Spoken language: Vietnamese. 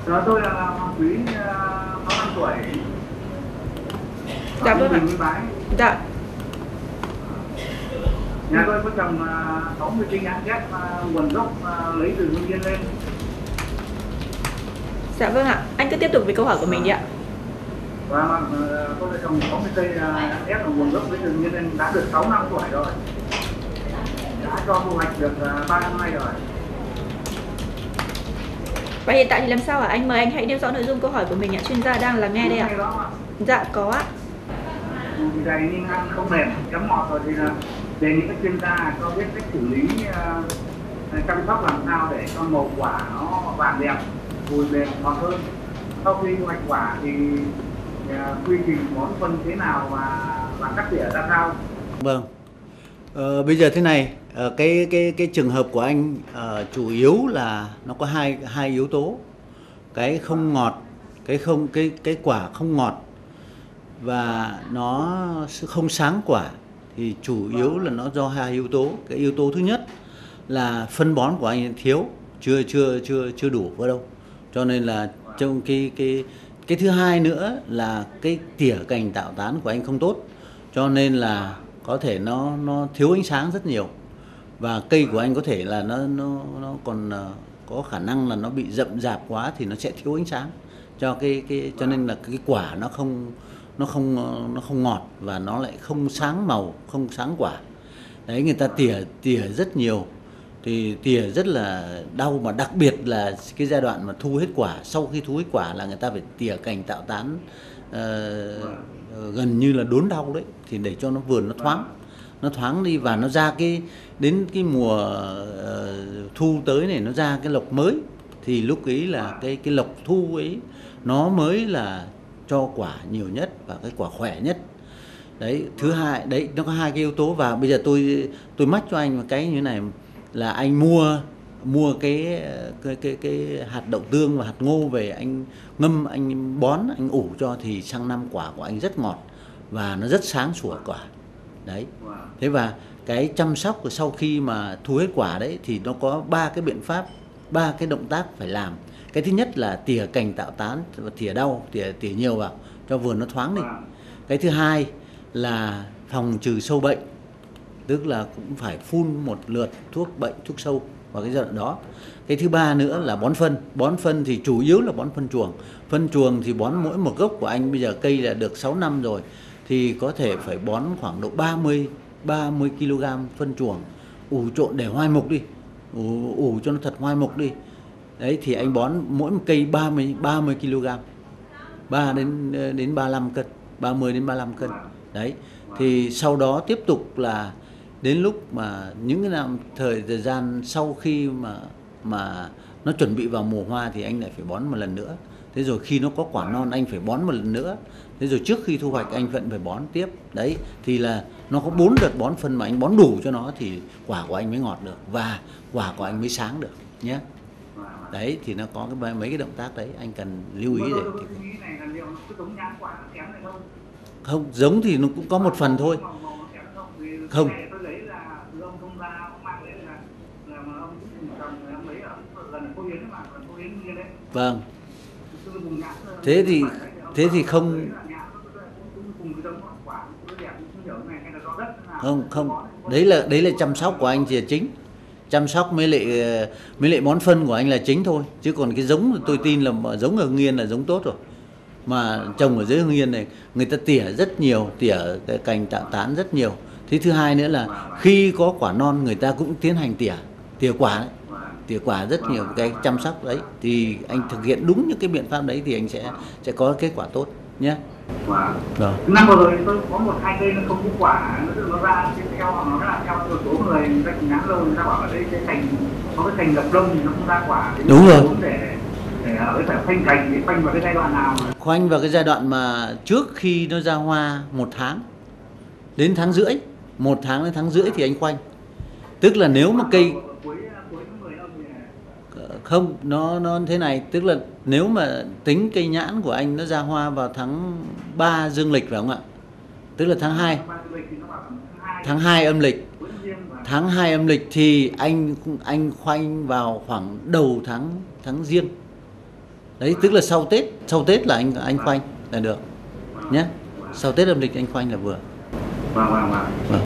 Tôi là Hoàng Quý, 65 tuổi. Dạ vâng ạ. Dạ. Nhà tôi có trồng 60 cây nhãn ghép nguồn gốc lấy từ Hưng Yên lên. Dạ vâng ạ. Anh cứ tiếp tục với câu hỏi của mình đi ạ. Và tôi đã trồng 60 cây nhãn ghép là nguồn gốc lấy từ Hưng Yên lên, đã được 6 năm tuổi rồi. Đã cho thu hoạch được 3 năm nay rồi. Và hiện tại thì làm sao ạ? Anh mời anh hãy nêu rõ nội dung câu hỏi của mình ạ. Chuyên gia đang lắng nghe đây ạ. Dạ có ạ. Thì dày nhưng ăn không mềm, chấm ngọt rồi thì là đề nghị các chuyên gia cho biết cách xử lý chăm sóc làm sao để cho màu quả nó vàng đẹp, mùi mềm ngọt hơn. Sau khi thu hoạch quả thì quy trình bón phân thế nào và cắt tỉa ra sao? Vâng. Bây giờ thế này, cái trường hợp của anh chủ yếu là nó có hai yếu tố, cái không ngọt, cái quả không ngọt và nó không sáng quả, thì chủ yếu là nó do hai yếu tố. Cái yếu tố thứ nhất là phân bón của anh thiếu, chưa đủ vào đâu, cho nên là trong cái thứ hai nữa là cái tỉa cành tạo tán của anh không tốt, cho nên là có thể nó thiếu ánh sáng rất nhiều, và cây của anh có thể là nó còn có khả năng là nó bị rậm rạp quá thì nó sẽ thiếu ánh sáng, cho nên là cái quả nó không ngọt và nó lại không sáng màu, không sáng quả. Đấy, người ta tỉa rất nhiều thì tỉa rất là đau, mà đặc biệt là cái giai đoạn mà thu hết quả. Sau khi thu hết quả là người ta phải tỉa cành tạo tán gần như là đốn đau đấy, thì để cho nó vườn nó thoáng đi và nó ra đến cái mùa thu tới này nó ra cái lộc mới, thì lúc ấy là cái lộc thu ấy nó mới là cho quả nhiều nhất và cái quả khỏe nhất. Đấy, thứ hai đấy, nó có hai cái yếu tố. Và bây giờ tôi mách cho anh một cái như thế này, là anh mua cái hạt đậu tương và hạt ngô về, anh ngâm, anh bón, anh ủ cho, thì sang năm quả của anh rất ngọt và nó rất sáng sủa quả. Đấy. Thế và cái chăm sóc của sau khi mà thu hết quả đấy thì nó có ba cái biện pháp, ba cái động tác phải làm. Cái thứ nhất là tỉa cành tạo tán và tỉa nhiều vào cho vườn nó thoáng đi. Cái thứ hai là phòng trừ sâu bệnh, tức là cũng phải phun một lượt thuốc bệnh, thuốc sâu vào cái giai đoạn đó. Cái thứ ba nữa là bón phân thì chủ yếu là bón phân chuồng thì bón mỗi một gốc của anh bây giờ cây là được 6 năm rồi, thì có thể phải bón khoảng độ 30 kg phân chuồng, ủ trộn để hoai mục đi, ủ cho nó thật hoai mục đi. Đấy, thì anh bón mỗi một cây 30 kg, đến 35 cân, 30 đến 35 cân. Đấy, thì sau đó tiếp tục là đến lúc mà những cái thời gian sau khi mà nó chuẩn bị vào mùa hoa thì anh lại phải bón một lần nữa. Thế rồi khi nó có quả non anh phải bón một lần nữa. Thế rồi trước khi thu hoạch anh vẫn phải bón tiếp. Đấy, thì là nó có 4 đợt bón phân mà anh bón đủ cho nó thì quả của anh mới ngọt được và quả của anh mới sáng được nhé. Đấy, thì nó có mấy cái động tác đấy anh cần lưu ý để không giống thì nó cũng có một phần thôi. Không. Vâng. Thế thì không. Không. Đấy là chăm sóc của anh thì là chính. Chăm sóc mới lại bón phân của anh là chính thôi, chứ còn cái giống tôi tin là giống ở Hưng Yên là giống tốt rồi. Mà trồng ở dưới Hưng Yên này người ta tỉa rất nhiều, tỉa cái cành tạo tán rất nhiều. Thế thứ hai nữa là khi có quả non người ta cũng tiến hành tỉa quả đấy. Tỉa quả rất nhiều cái chăm sóc đấy, thì anh thực hiện đúng những cái biện pháp đấy thì anh sẽ có kết quả tốt nhé. Rồi. Năm vừa rồi tôi có 1-2 cây nó không có quả, nó ra theo nó là theo một số người ta chỉ ngắn lâu, người ta bảo ở đây cái cành có cái cành gập đông thì nó không ra quả. Thì đúng rồi. Để phải khoanh cành thì khoanh vào cái giai đoạn nào? Khoanh vào cái giai đoạn mà trước khi nó ra hoa 1 tháng đến tháng rưỡi, 1 tháng đến tháng rưỡi thì anh khoanh. Tức là nếu mà cây không, nó thế này, tức là nếu mà tính cây nhãn của anh nó ra hoa vào tháng 3 dương lịch phải không ạ? Tức là tháng 2. Tháng 2 âm lịch. Tháng 2 âm lịch thì anh khoanh vào khoảng đầu tháng Giêng. Đấy, tức là sau Tết là anh khoanh là được nhé. Sau Tết âm lịch anh khoanh là vừa. Vâng.